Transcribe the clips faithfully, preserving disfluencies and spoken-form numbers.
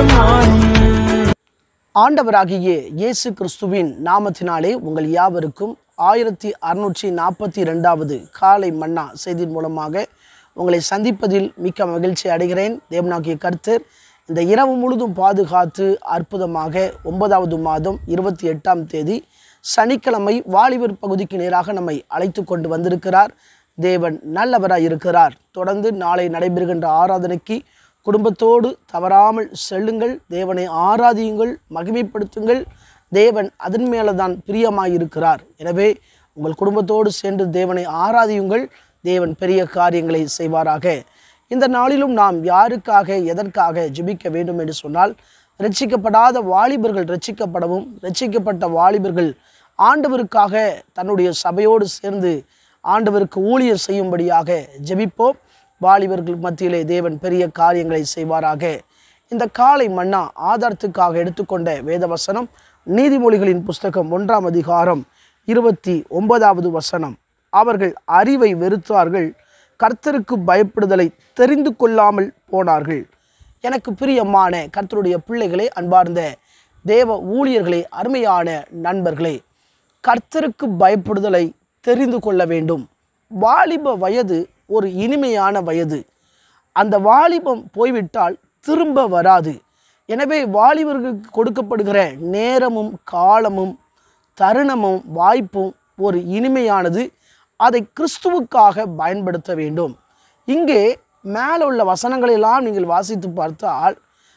ஆண்டவராகிய இயேசு கிறிஸ்துவின் நாமத்தினாலே உங்கள் யாவருக்கும் ஆயிரத்தி அறுநூற்றி நாற்பத்தி இரண்டாவது காலை மன்னா செய்தியின் மூலமாக உங்களை சந்திப்பதில் மிக்க மகிழ்ச்சி அடைகிறேன். தேவனாகிய கர்த்தர் இந்த இரவு முழுதும் பாதுகாத்து அற்புதமாக ஒன்பதாவது மாதம் இருபத்தி எட்டாம் தேதி சனிக்கிழமை வாலிபர் பகுதிக்கு நேராக நம்மை அழைத்து கொண்டு வந்திருக்கிறார். தேவன் நல்லவராய் இருக்கிறார். தொடர்ந்து நாளை நடைபெறுகின்ற ஆராதனைக்கு குடும்பத்தோடு தவறாமல் செல்லுங்கள். தேவனை ஆராதியுங்கள், மகிமைப்படுத்துங்கள். தேவன் அதன் மேலே தான் பிரியமாயிருக்கிறார். எனவே உங்கள் குடும்பத்தோடு சென்று தேவனை ஆராதியுங்கள். தேவன் பெரிய காரியங்களை செய்வாராக. இந்த நாளிலும் நாம் யாருக்காக எதற்காக ஜெபிக்க வேண்டும் என்று சொன்னால், இரட்சிக்கப்படாத வாலிபர்கள் இரட்சிக்கப்படவும், இரட்சிக்கப்பட்ட வாலிபர்கள் ஆண்டவருக்காக தன்னுடைய சபையோடு சேர்ந்து ஆண்டவருக்கு ஊழியர் செய்யும்படியாக ஜெபிப்போம். வாலிபர்கள் மத்தியிலே தேவன் பெரிய காரியங்களை செய்வாராக. இந்த காலை மன்னா ஆதாரத்துக்காக எடுத்துக்கொண்ட வேதவசனம் நீதிமொழிகளின் புஸ்தகம் ஒன்றாம் அதிகாரம் இருபத்தி ஒன்பதாவது வசனம். அவர்கள் அறிவை வெறுத்தார்கள், கர்த்தருக்கு பயப்படுதலை தெரிந்து கொள்ளாமல் போனார்கள். எனக்கு பிரியமான கர்த்தருடைய பிள்ளைகளே, அன்பார்ந்த தேவ ஊழியர்களே, அருமையான நண்பர்களே, கர்த்தருக்கு பயப்படுதலை தெரிந்து கொள்ள வேண்டும். வாலிப வயது ஒரு இனிமையான வயது. அந்த வாலிபம் போய்விட்டால் திரும்ப வராது. எனவே வாலிபர்களுக்கு கொடுக்கப்படுகிற நேரமும் காலமும் தருணமும் வாய்ப்பும் ஒரு இனிமையானது. அதை கிறிஸ்துவுக்காக பயன்படுத்த வேண்டும். இங்கே மேலே உள்ள வசனங்களெல்லாம் நீங்கள் வாசித்து பார்த்தால்,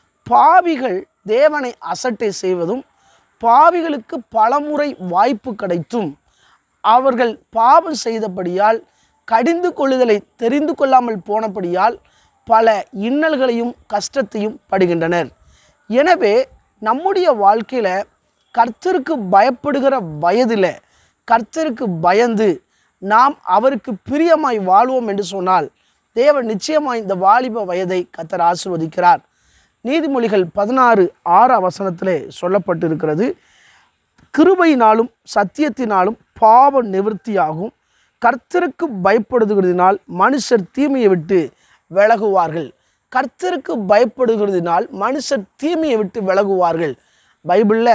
பாவிகள் தேவனை அசட்டை செய்வதும், பாவிகளுக்கு பலமுறை வாய்ப்பு கிடைத்தும் அவர்கள் பாவம் செய்தபடியால், கடிந்து கொள்ளுதலை தெரிந்து கொள்ளாமல் போனபடியால் பல இன்னல்களையும் கஷ்டத்தையும் படுகின்றனர். எனவே நம்முடைய வாழ்க்கையில் கர்த்தருக்கு பயப்படுகிற வயதில் கர்த்தருக்கு பயந்து நாம் அவருக்கு பிரியமாய் வாழ்வோம் என்று சொன்னால், தேவன் நிச்சயமாய் இந்த வாலிப வயதை கர்த்தர் ஆசீர்வதிக்கிறார். நீதிமொழிகள் பதினாறு ஆறாம் வசனத்திலே சொல்லப்பட்டிருக்கிறது, கிருபையினாலும் சத்தியத்தினாலும் பாவம் நிவர்த்தியாகும், கர்த்தருக்கு பயப்படுகிறதினால் மனுஷர் தீமையை விட்டு விலகுவார்கள். கர்த்தருக்கு பயப்படுகிறதினால் மனுஷர் தீமையை விட்டு விலகுவார்கள். பைபிளில்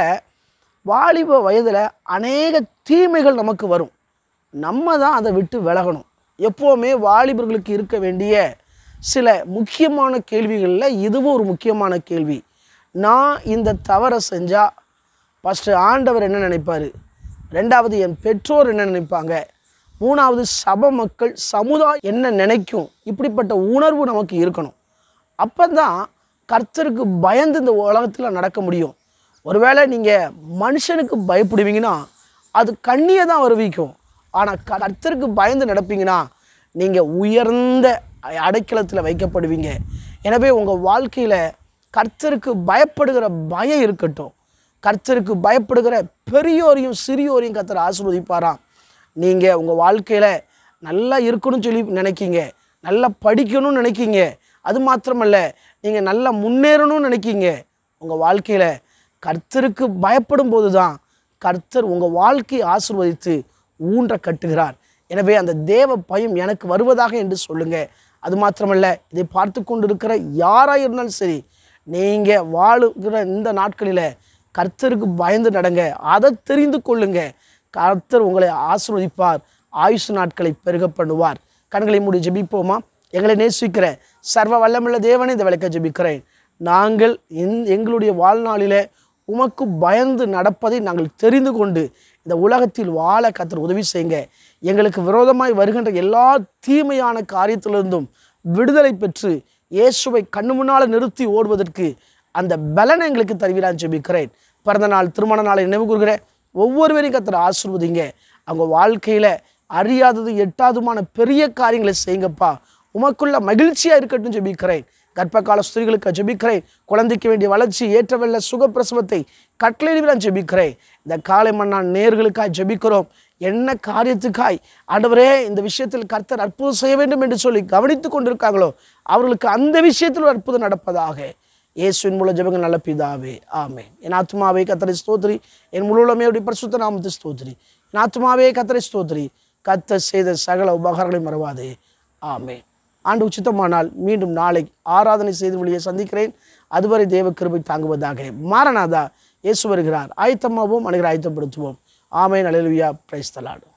வாலிப வயதில் அநேக தீமைகள் நமக்கு வரும். நம்ம தான் அதை விட்டு விலகணும். எப்போவுமே வாலிபர்களுக்கு இருக்க வேண்டிய சில முக்கியமான கேள்விகளில் இதுவும் ஒரு முக்கியமான கேள்வி. நான் இந்த தவறை செஞ்சால் ஃபஸ்ட்டு ஆண்டவர் என்ன நினைப்பார், ரெண்டாவது என் பெற்றோர் என்ன நினைப்பாங்க, மூணாவது சபை மக்கள் சமுதாயம் என்ன நினைக்கும். இப்படிப்பட்ட உணர்வு நமக்கு இருக்கணும். அப்போ தான் கர்த்தருக்கு பயந்து இந்த உலகத்தில் நடக்க முடியும். ஒருவேளை நீங்கள் மனுஷனுக்கு பயப்படுவீங்கன்னா அது கண்ணியை தான் வருவிக்கும். ஆனால் கர்த்தருக்கு பயந்து நடப்பீங்கன்னா நீங்கள் உயர்ந்த அடைக்கலத்தில் வைக்கப்படுவீங்க. எனவே உங்கள் வாழ்க்கையில் கர்த்தருக்கு பயப்படுகிற பயம் இருக்கட்டும். கர்த்தருக்கு பயப்படுகிற பெரியோரையும் சிறியோரையும் கர்த்தர் ஆசீர்வதிப்பாராம். நீங்கள் உங்கள் வாழ்க்கையில் நல்லா இருக்கணும்னு சொல்லி நினைக்கிங்க, நல்லா படிக்கணும்னு நினைக்கிங்க, அது மாத்திரமல்ல நீங்கள் நல்லா முன்னேறணும்னு நினைக்கிங்க. உங்கள் வாழ்க்கையில் கர்த்தருக்கு பயப்படும் போது தான் கர்த்தர் உங்கள் வாழ்க்கையை ஆசீர்வதித்து ஊன்ற கட்டுகிறார். எனவே அந்த தேவ பயம் எனக்கு வருவதாக என்று சொல்லுங்கள். அது மாத்திரமல்ல, இதை பார்த்து கொண்டு இருக்கிற யாராக இருந்தாலும் சரி, நீங்கள் வாழுகிற இந்த நாட்களில் கர்த்தருக்கு பயந்து நடங்க, அதை தெரிந்து கொள்ளுங்க. கர்த்தர் உங்களை ஆசீர்வதிப்பார், ஆயுசு நாட்களை பெருக பண்ணுவார். கண்களை மூடி ஜெபிப்போமா? எங்களை நேசிக்கிற சர்வ வல்லமுள்ள தேவனை இந்த விளக்க ஜெபிக்கிறேன். நாங்கள் எங்களுடைய வாழ்நாளில் உமக்கு பயந்து நடப்பதை நாங்கள் தெரிந்து கொண்டு இந்த உலகத்தில் வாழ கர்த்தர் உதவி செய்யுங்க. எங்களுக்கு விரோதமாய் வருகின்ற எல்லா தீமையான காரியத்திலிருந்தும் விடுதலை பெற்று இயேசுவை கண்ணு முன்னால் நிறுத்தி ஓடுவதற்கு அந்த பலனை எங்களுக்கு தருவீரான்னு ஜெபிக்கிறேன். பிறந்த நாள், திருமண நாளை நினைவு கூறுகிற ஒவ்வொருவரையும் கர்த்தர் ஆசீர்வதிங்க. அவங்க வாழ்க்கையில் அறியாதது எட்டாதுமான பெரிய காரியங்களை செய்யுங்கப்பா. உமக்குள்ள மகிழ்ச்சியாக இருக்கட்டும் ஜெபிக்கிறேன். கர்ப்பகால ஸ்திரீகளுக்கு ஜெபிக்கிறேன். குழந்தைக்கு வேண்டிய வளர்ச்சி, ஏற்றவெல்ல சுகப்பிரசவத்தை கட்டளையிடுவீரான் ஜெபிக்கிறேன். இந்த காலை மன்னா நேர்களுக்காய் ஜெபிக்கிறோம். என்ன காரியத்துக்காய் ஆண்டவரே இந்த விஷயத்தில் கர்த்தர் அற்புதம் செய்ய வேண்டும் என்று சொல்லி கவனித்து கொண்டிருக்காங்களோ அவர்களுக்கு அந்த விஷயத்தில் ஒரு அற்புதம் நடப்பதாக. இயேசுவின் மூலம் ஜெபங்கள் நல்ல பிதாவே, ஆமென். என் ஆத்மாவே கர்த்தரை ஸ்தோத்திரி, என் முழு உள்ளமையுடைய பரிசுத்த நாமத்தை ஸ்தோத்திரி. என் ஆத்மாவே கர்த்தரை ஸ்தோத்திரி, கர்த்தர் செய்த சகல உபகாரங்களை மறவாதே, ஆமென். ஆண்டு உச்சித்தமானால் மீண்டும் நாளை ஆராதனை செய்து வழியை சந்திக்கிறேன். அதுவரை தேவ கிருபை தாங்குவதாக. மாரநாதா, இயேசு வருகிறார். ஆயத்தமாவோம், அனைவரை ஆயத்தப்படுத்துவோம். ஆமென். அல்லேலூயா. Praise the Lord.